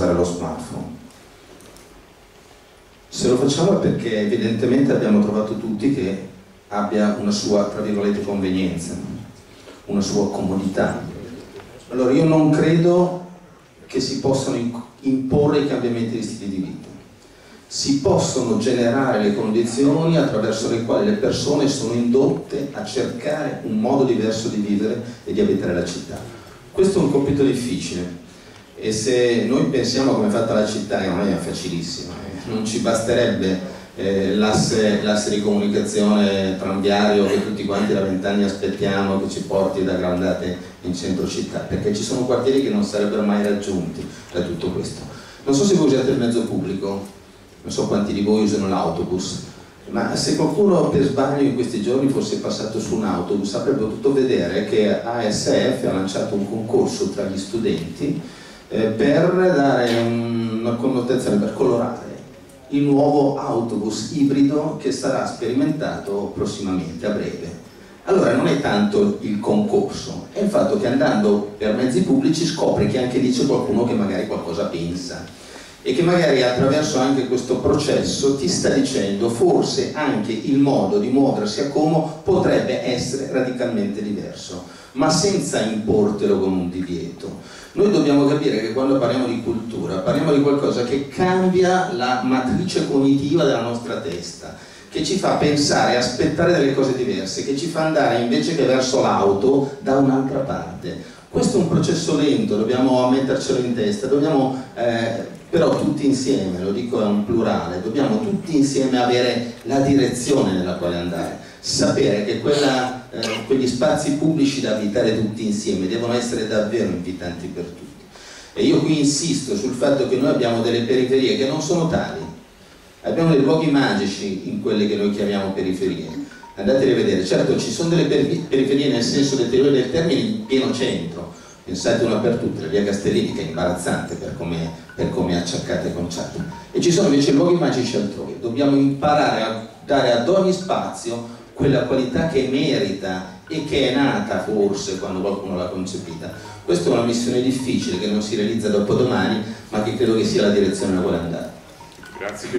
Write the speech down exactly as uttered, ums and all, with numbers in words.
usare lo smartphone. Se lo facciamo è perché evidentemente abbiamo trovato tutti che abbia una sua, tra virgolette, convenienza, una sua comodità. Allora io non credo che si possano imporre i cambiamenti di stili di vita. Si possono generare le condizioni attraverso le quali le persone sono indotte a cercare un modo diverso di vivere e di abitare la città. Questo è un compito difficile e se noi pensiamo a come è fatta la città, che non è facilissima, eh, non ci basterebbe eh, l'asse di comunicazione tranviario che tutti quanti da vent'anni aspettiamo che ci porti da Grandate in centro città, perché ci sono quartieri che non sarebbero mai raggiunti da tutto questo. Non so se voi usate il mezzo pubblico, non so quanti di voi usano l'autobus, ma se qualcuno per sbaglio in questi giorni fosse passato su un autobus avrebbe potuto vedere che A S F ha lanciato un concorso tra gli studenti eh, per dare un, una connotazione, per colorare il nuovo autobus ibrido che sarà sperimentato prossimamente, a breve. Allora non è tanto il concorso, è il fatto che andando per mezzi pubblici scopri che anche lì c'è qualcuno che magari qualcosa pensa e che magari attraverso anche questo processo ti sta dicendo forse anche il modo di muoversi a Como potrebbe essere radicalmente diverso, ma senza importelo con un divieto. Noi dobbiamo capire che quando parliamo di cultura parliamo di qualcosa che cambia la matrice cognitiva della nostra testa, che ci fa pensare e aspettare delle cose diverse, che ci fa andare invece che verso l'auto da un'altra parte. Questo è un processo lento, dobbiamo mettercelo in testa, dobbiamo eh, però tutti insieme, lo dico è un plurale, dobbiamo tutti insieme avere la direzione nella quale andare, sapere che quella, eh, quegli spazi pubblici da abitare tutti insieme devono essere davvero invitanti per tutti. E io qui insisto sul fatto che noi abbiamo delle periferie che non sono tali, abbiamo dei luoghi magici in quelle che noi chiamiamo periferie, andateli a vedere. Certo ci sono delle periferie nel senso deteriore del termine in pieno centro, pensate una per tutte, la via Castellini, che è imbarazzante per come, per come è acciaccata e conciata, e ci sono invece luoghi magici altrove. Dobbiamo imparare a dare ad ogni spazio quella qualità che merita e che è nata forse quando qualcuno l'ha concepita. Questa è una missione difficile che non si realizza dopodomani, ma che credo che sia la direzione nella quale andare. Grazie.